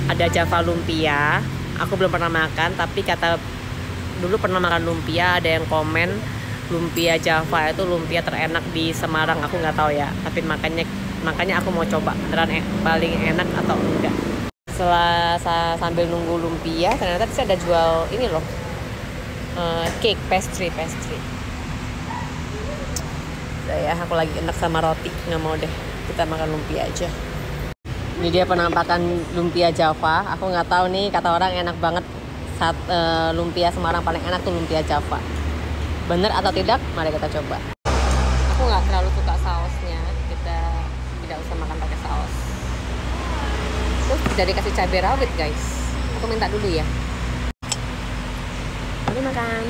ada Java lumpia. Aku belum pernah makan, tapi kata dulu pernah makan lumpia, ada yang komen lumpia Java itu lumpia terenak di Semarang. Aku nggak tahu ya, tapi makanya aku mau coba beneran paling enak atau enggak. Setelah sambil nunggu lumpia, ternyata bisa ada jual ini loh, cake, pastry. Udah ya, aku lagi enak sama roti, nggak mau deh, kita makan lumpia aja. Ini dia penampakan lumpia Java. Aku nggak tahu nih, kata orang enak banget. Lumpia Semarang paling enak tuh lumpia Java. Bener atau tidak? Mari kita coba. Aku nggak terlalu suka sausnya. Kita tidak usah makan pakai saus. Terus tidak dikasih cabai rawit guys. Aku minta dulu ya. Mari makan.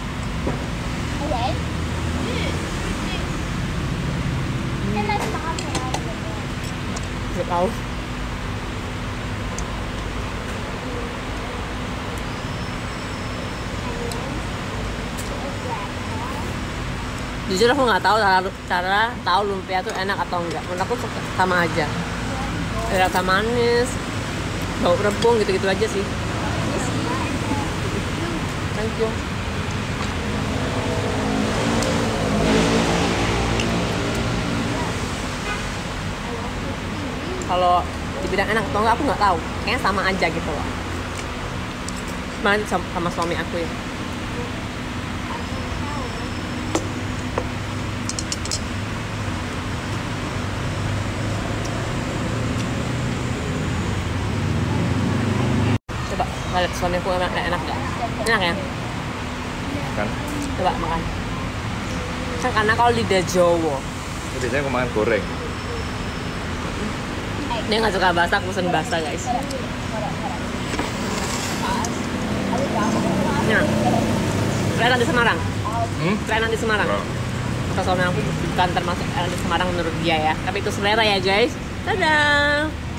Gak tahu. Jujur aku nggak tahu cara tahu lumpia tuh enak atau enggak. Menurut aku sama aja. Rasa manis, bau rebung gitu-gitu aja sih. Thank you. Kalau dibilang enak atau enggak aku nggak tahu. Kayaknya sama aja gitu loh. Kemarin sama suami aku ya. Coba lihat suami aku enak gak? Enak ya? Kan? Coba makan. Kan karena kalau lidah Jawa. Biasanya aku makan goreng. Dia nggak suka basah, aku pesen basah guys. Nah, enak di Semarang. Enak di Semarang. Kata suami aku bukan termasuk enak di Semarang menurut dia ya. Tapi itu selera ya guys. Dadah.